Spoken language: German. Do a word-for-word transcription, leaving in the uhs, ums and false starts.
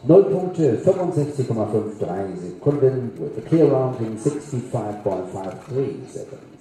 null Punkte, fünfundsechzig Komma fünf drei Sekunden, with the clear round in sixty-five point five three seconds.